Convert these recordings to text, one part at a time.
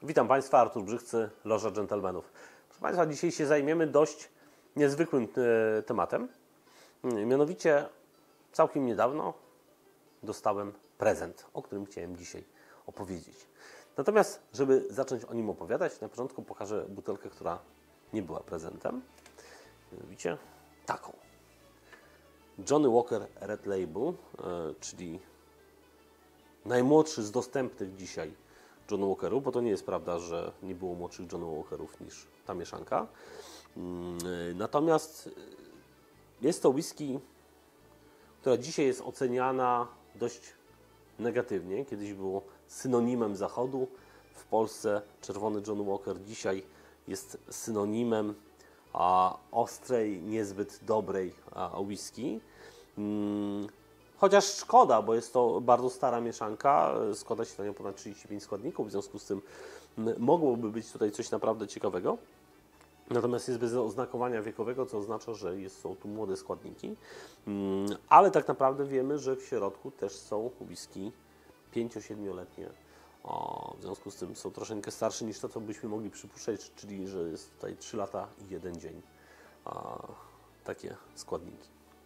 Witam Państwa, Artur Brzychcy, Loża Dżentelmenów. Proszę Państwa, dzisiaj się zajmiemy dość niezwykłym tematem. Mianowicie całkiem niedawno dostałem prezent, o którym chciałem dzisiaj opowiedzieć. Natomiast, żeby zacząć o nim opowiadać, na początku pokażę butelkę, która nie była prezentem. Mianowicie taką. Johnny Walker Red Label, czyli najmłodszy z dostępnych dzisiaj Johnny Walkerów, bo to nie jest prawda, że nie było młodszych Johnny Walkerów niż ta mieszanka. Natomiast jest to whisky, która dzisiaj jest oceniana dość negatywnie. Kiedyś było synonimem Zachodu. W Polsce czerwony Johnny Walker dzisiaj jest synonimem ostrej, niezbyt dobrej whisky. Chociaż szkoda, bo jest to bardzo stara mieszanka, składa się na nią ponad 35 składników, w związku z tym mogłoby być tutaj coś naprawdę ciekawego. Natomiast jest bez oznakowania wiekowego, co oznacza, że są tu młode składniki. Ale tak naprawdę wiemy, że w środku też są whisky 5-7-letnie. W związku z tym są troszeczkę starsze niż to, co byśmy mogli przypuszczać, czyli że jest tutaj 3 lata i 1 dzień. Takie składniki.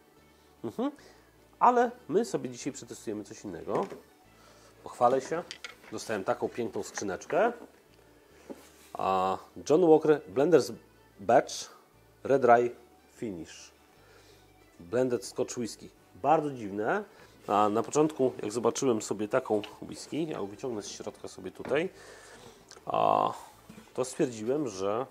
Ale my sobie dzisiaj przetestujemy coś innego. Pochwalę się. Dostałem taką piękną skrzyneczkę. Johnny Walker Blenders Batch Red Rye Finish. Blended Scotch Whisky. Bardzo dziwne. Na początku, jak zobaczyłem sobie taką whisky, ja ją wyciągnę z środka sobie tutaj, to stwierdziłem, że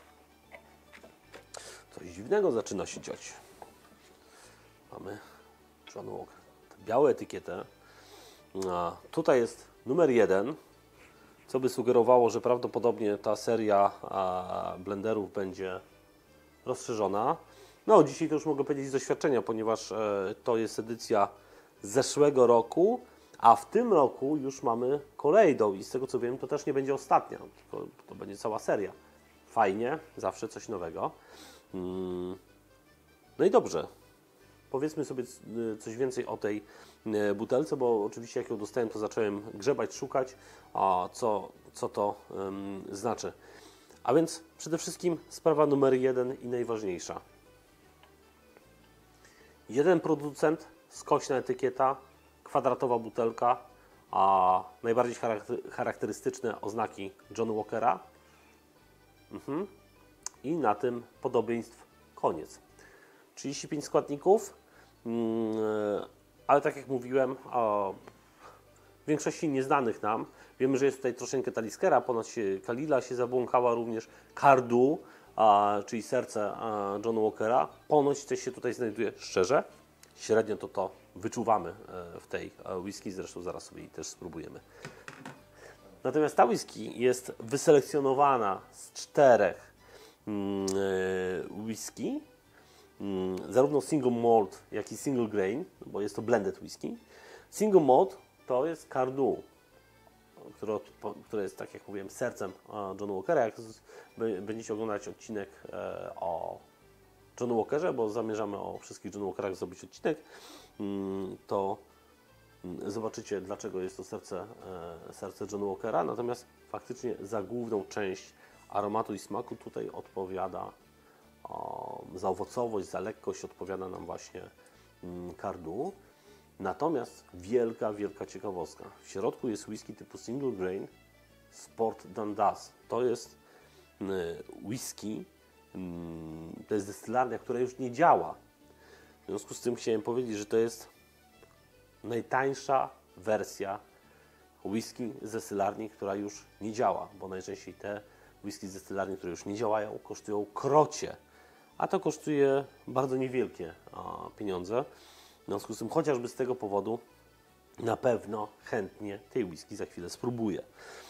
coś dziwnego zaczyna się dziać. Mamy Johnny Walker. Białą etykietę. Tutaj jest numer 1, co by sugerowało, że prawdopodobnie ta seria blenderów będzie rozszerzona. No, dzisiaj to już mogę powiedzieć z doświadczenia, ponieważ to jest edycja z zeszłego roku, a w tym roku już mamy kolejną i z tego co wiem, to też nie będzie ostatnia, tylko to będzie cała seria. Fajnie, zawsze coś nowego. No i dobrze. Powiedzmy sobie coś więcej o tej butelce, bo oczywiście jak ją dostałem, to zacząłem grzebać, szukać, co to znaczy. A więc przede wszystkim sprawa numer 1 i najważniejsza. Jeden producent, skośna etykieta, kwadratowa butelka, a najbardziej charakterystyczne oznaki Johnny Walkera. I na tym podobieństw koniec. 35 składników, ale tak jak mówiłem, w większości nieznanych nam. Wiemy, że jest tutaj troszeczkę Taliskera, ponad Kalila się zabłąkała również, Cardu, czyli serce Johnny Walkera. Ponoć coś się tutaj znajduje, szczerze. Średnio to wyczuwamy w tej whisky, zresztą zaraz sobie jej też spróbujemy. Natomiast ta whisky jest wyselekcjonowana z 4 whisky, zarówno single malt, jak i single grain, bo jest to blended whisky. Single malt to jest Cardu, które jest, tak jak mówiłem, sercem Johnny Walkera. Jak będziecie oglądać odcinek o Johnny Walkerze, bo zamierzamy o wszystkich Johnny Walkerach zrobić odcinek, to zobaczycie, dlaczego jest to serce Johnny Walkera. Natomiast faktycznie za główną część aromatu i smaku tutaj odpowiada, za owocowość, za lekkość odpowiada nam właśnie Cardu. Natomiast wielka ciekawostka. W środku jest whisky typu single grain Sport Dundas. To jest whisky, to jest destylarnia, która już nie działa. W związku z tym chciałem powiedzieć, że to jest najtańsza wersja whisky z destylarni, która już nie działa, bo najczęściej te whisky z destylarni, które już nie działają, kosztują krocie, a to kosztuje bardzo niewielkie pieniądze. W związku z tym, chociażby z tego powodu, na pewno chętnie tej whisky za chwilę spróbuję.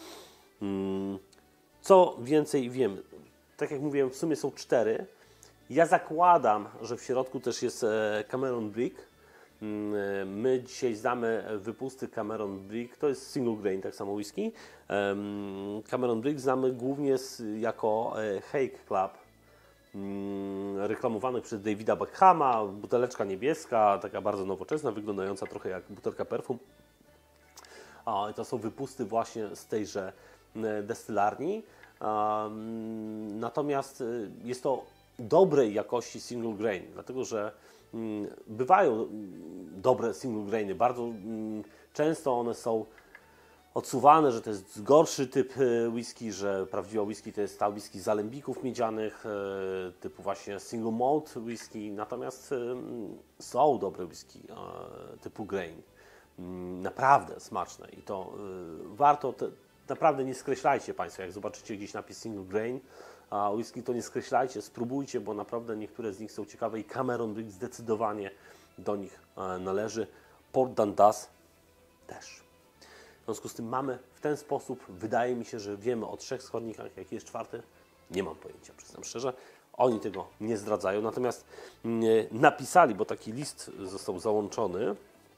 Co więcej wiem, tak jak mówiłem, w sumie są 4. Ja zakładam, że w środku też jest Cameron Brick. My dzisiaj znamy wypusty Cameron Brick, to jest single grain, tak samo whisky. Cameron Brick znamy głównie jako Hake Club, reklamowany przez Davida Beckhama, buteleczka niebieska, taka bardzo nowoczesna, wyglądająca trochę jak butelka perfum. I to są wypusty właśnie z tejże destylarni. Natomiast jest to dobrej jakości single grain, dlatego że bywają dobre single grainy. Bardzo często one są odsuwane, że to jest gorszy typ whisky, że prawdziwa whisky to jest ta whisky z alembików miedzianych, typu właśnie single malt whisky. Natomiast są dobre whisky typu grain. Naprawdę smaczne i to warto, naprawdę nie skreślajcie Państwo, jak zobaczycie gdzieś napis single grain whisky, to nie skreślajcie, spróbujcie, bo naprawdę niektóre z nich są ciekawe i Cameron Briggs zdecydowanie do nich należy. Port Dundas też. W związku z tym mamy w ten sposób, wydaje mi się, że wiemy o 3 składnikach, jaki jest 4. Nie mam pojęcia, przyznam szczerze. Oni tego nie zdradzają, natomiast napisali, bo taki list został załączony.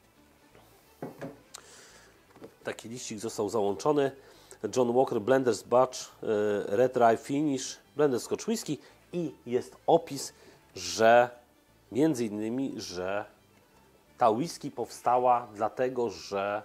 Taki liścik został załączony. John Walker Blenders Batch Red Rye Finish Blended Scotch Whisky i jest opis, że między innymi, że ta whisky powstała dlatego, że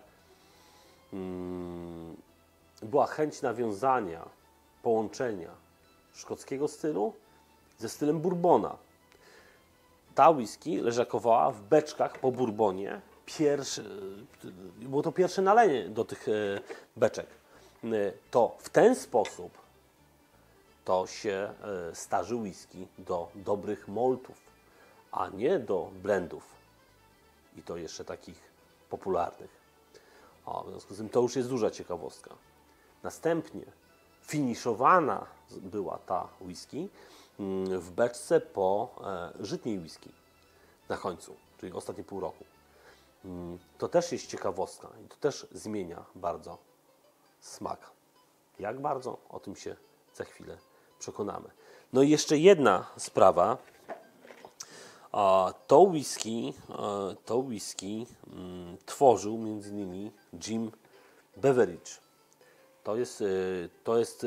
była chęć nawiązania, połączenia szkockiego stylu ze stylem bourbona. Ta whisky leżakowała w beczkach po bourbonie. Było to pierwsze nalenie do tych beczek. To w ten sposób to się starzy whisky do dobrych maltów, a nie do blendów. I to jeszcze takich popularnych. W związku z tym to już jest duża ciekawostka. Następnie finiszowana była ta whisky w beczce po żytniej whisky na końcu, czyli ostatnie pół roku. To też jest ciekawostka i to też zmienia bardzo smak. Jak bardzo? O tym się za chwilę przekonamy. No i jeszcze jedna sprawa. To whisky tworzył m.in. Jim Beveridge. To jest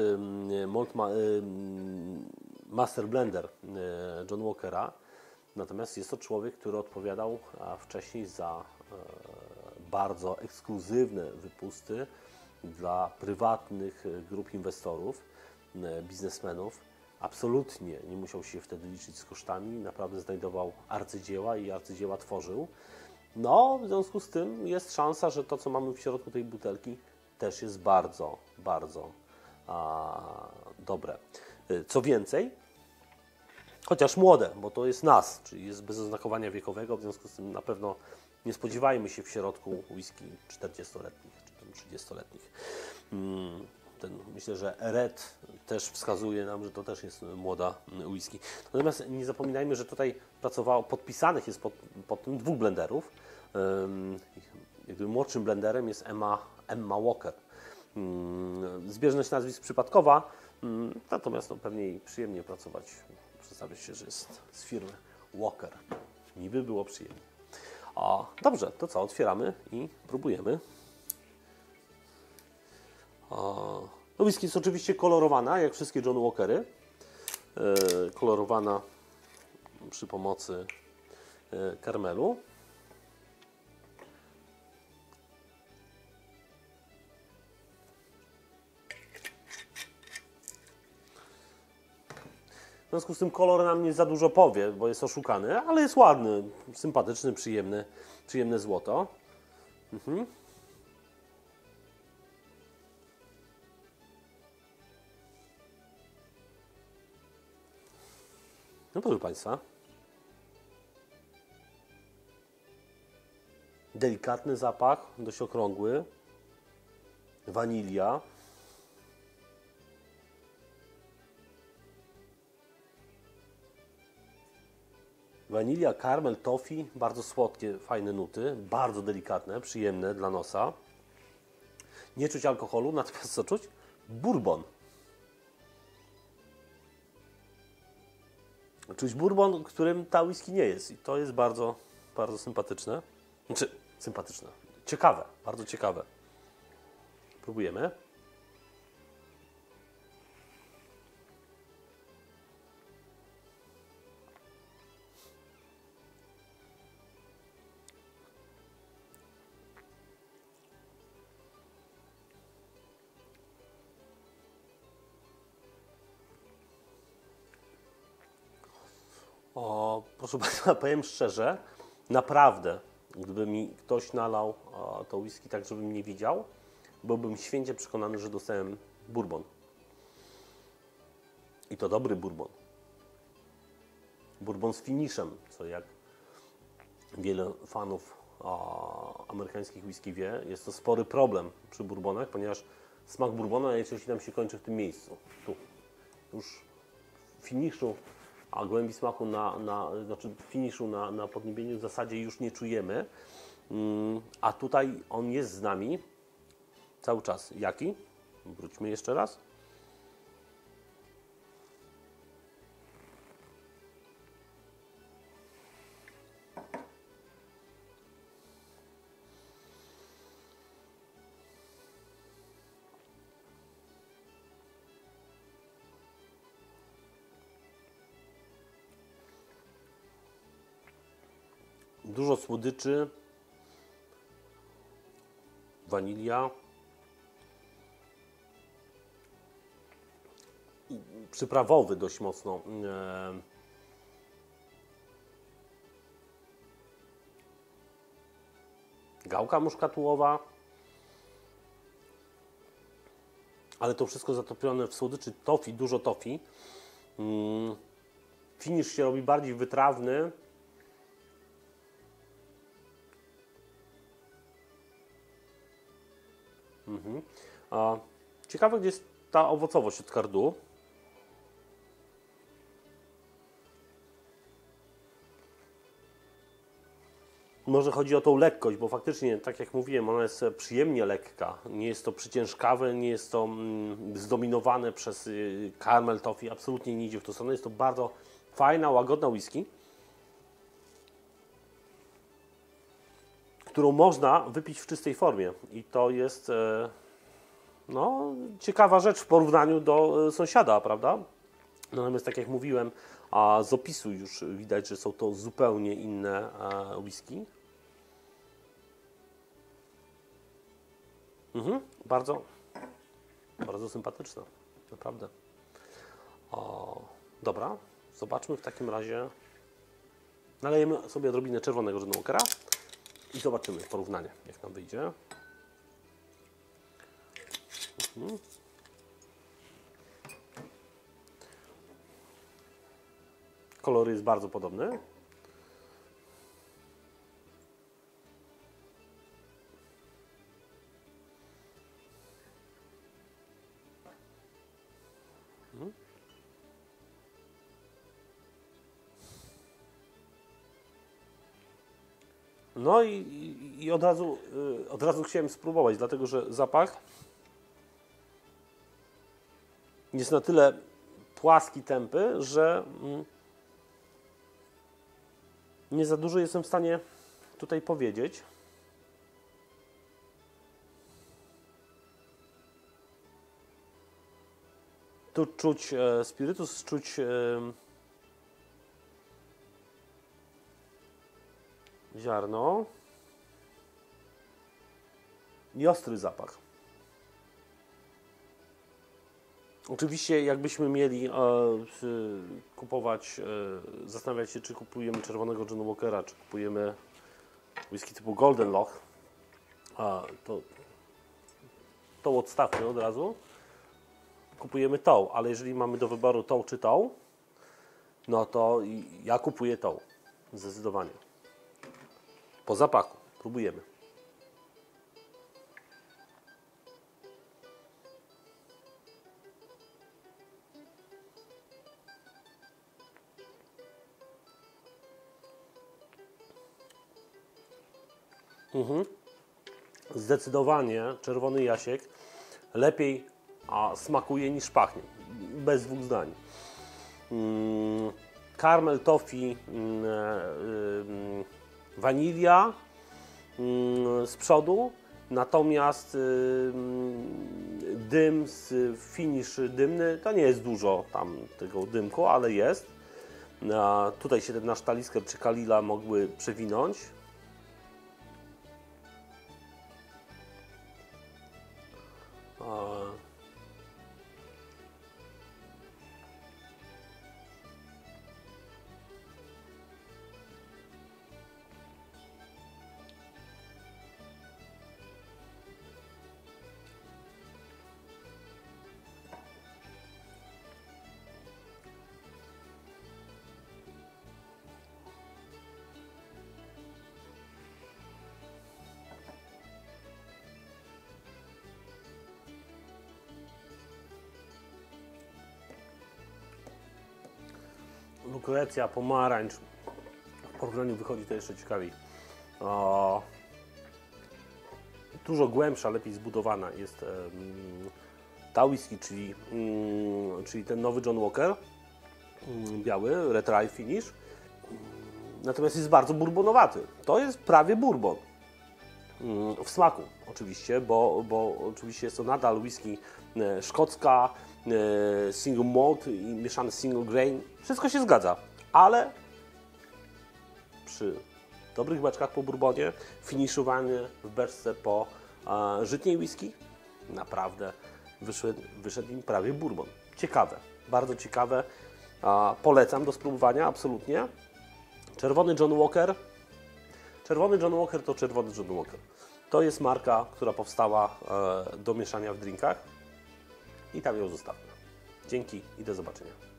master blender John Walkera. Natomiast jest to człowiek, który odpowiadał wcześniej za bardzo ekskluzywne wypusty dla prywatnych grup inwestorów, biznesmenów. Absolutnie nie musiał się wtedy liczyć z kosztami, naprawdę znajdował arcydzieła i arcydzieła tworzył. No, w związku z tym jest szansa, że to, co mamy w środku tej butelki, też jest bardzo, bardzo dobre. Co więcej, chociaż młode, bo to jest NAS, czyli jest bez oznakowania wiekowego, w związku z tym na pewno nie spodziewajmy się w środku whisky 40-letnich czy tam 30-letnich. Myślę, że Red też wskazuje nam, że to też jest młoda whisky. Natomiast nie zapominajmy, że tutaj pracowało, podpisanych jest pod tym 2 blenderów. Jakby młodszym blenderem jest Emma Walker. Zbieżność nazwisk przypadkowa, natomiast no, pewnie jej przyjemnie pracować. Przedstawia się, że jest z firmy Walker. Niby było przyjemnie. Dobrze, to co? Otwieramy i próbujemy. No, whisky jest oczywiście kolorowana, jak wszystkie John Walkery. Kolorowana przy pomocy karmelu. W związku z tym kolor nam nie za dużo powie, bo jest oszukany, ale jest ładny, sympatyczny, przyjemne złoto. No proszę Państwa, delikatny zapach, dość okrągły, wanilia. Wanilia, karmel, toffee, bardzo słodkie, fajne nuty, bardzo delikatne, przyjemne dla nosa. Nie czuć alkoholu, natomiast co czuć? Bourbon. Czuć bourbon, którym ta whisky nie jest i to jest bardzo, bardzo sympatyczne. Znaczy, sympatyczne. Ciekawe, bardzo ciekawe. Próbujemy. O, proszę Państwa, powiem szczerze, naprawdę, gdyby mi ktoś nalał to whisky tak, żebym nie widział, byłbym święcie przekonany, że dostałem bourbon. I to dobry bourbon. Bourbon z finishem, co jak wiele fanów amerykańskich whisky wie, jest to spory problem przy bourbonach, ponieważ smak bourbona najczęściej nam się kończy w tym miejscu. Tu. Już finiszu, a głębi smaku znaczy finiszu na podniebieniu w zasadzie już nie czujemy. A tutaj on jest z nami cały czas. Jaki? Wróćmy jeszcze raz. Dużo słodyczy, wanilia, przyprawowy dość mocno, gałka muszkatułowa, ale to wszystko zatopione w słodyczy toffee, dużo toffee. Finish się robi bardziej wytrawny. Ciekawe, gdzie jest ta owocowość od Cardu. Może chodzi o tą lekkość, bo faktycznie, tak jak mówiłem, ona jest przyjemnie lekka. Nie jest to przyciężkawe, nie jest to zdominowane przez caramel toffee. Absolutnie nie idzie w tą stronę. Jest to bardzo fajna, łagodna whisky, którą można wypić w czystej formie. I to jest no, ciekawa rzecz w porównaniu do sąsiada, prawda? Natomiast tak jak mówiłem, a z opisu już widać, że są to zupełnie inne whisky. Bardzo, bardzo sympatyczne, naprawdę. Dobra, zobaczmy w takim razie. Nalejemy sobie odrobinę czerwonego Johnnie Walkera i zobaczymy porównanie, jak nam wyjdzie. Kolor jest bardzo podobny. No i od razu chciałem spróbować, dlatego że zapach jest na tyle płaski, tępy, że nie za dużo jestem w stanie tutaj powiedzieć. Tu czuć spirytus, czuć ziarno i ostry zapach. Oczywiście jakbyśmy mieli kupować, zastanawiać się, czy kupujemy czerwonego Johnnie Walkera, czy kupujemy whisky typu Golden Loch, to odstawmy od razu. Kupujemy tą, ale jeżeli mamy do wyboru tą czy tą, no to ja kupuję tą, zdecydowanie. Po zapachu, próbujemy. Zdecydowanie czerwony Jasiek lepiej smakuje niż pachnie. Bez dwóch zdań. Caramel toffee, wanilia z przodu, natomiast dym, finish dymny, to nie jest dużo tam tego dymku, ale jest. Tutaj się nasz Talisker czy Kalila mogły przewinąć. lukrecja, pomarańcz. W porównaniu wychodzi to jeszcze ciekawiej. Dużo głębsza, lepiej zbudowana jest ta whisky, czyli ten nowy John Walker, biały, red rye finish. Natomiast jest bardzo bourbonowaty. To jest prawie bourbon. W smaku oczywiście, bo oczywiście jest to nadal whisky szkocka, single malt i mieszany single grain. Wszystko się zgadza, ale przy dobrych beczkach po bourbonie, finiszowanie w beczce po żytniej whisky, naprawdę wyszedł im prawie bourbon. Ciekawe, bardzo ciekawe. Polecam do spróbowania, absolutnie. Czerwony John Walker. Czerwony John Walker to czerwony John Walker. To jest marka, która powstała do mieszania w drinkach i tam ją zostawmy. Dzięki i do zobaczenia.